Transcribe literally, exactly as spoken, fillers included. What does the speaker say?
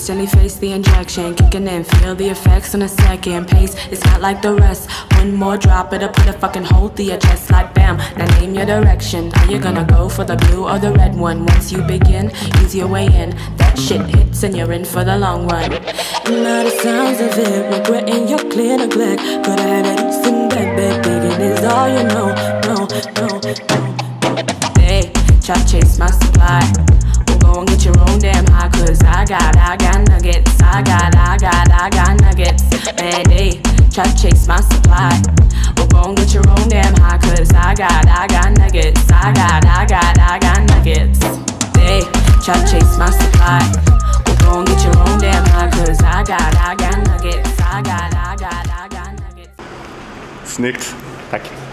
Instantly face the injection, kicking in, feel the effects on a second. Pace, it's not like the rest. One more drop, it'll put a fucking hole through your chest like bam. Now name your direction. Are you gonna go for the blue or the red one? Once you begin, ease your way in. That shit hits and you're in for the long run. And now the sounds of it, regretting your clear neglect. Could I have it east in bed, bed digging is all you know. No, no, no. They try to chase my supply. Go and get your own damn high, cause I got, I got nuggets. I got, I got, I got nuggets. Man, they try to chase my supply. Well, go and get your own damn high, cause I got, I got nuggets. I got, I got, I got nuggets. They try to chase my supply. Well, go and get your own damn high, cause I got, I got nuggets. I got, I got, I got nuggets. Snyggt, tack.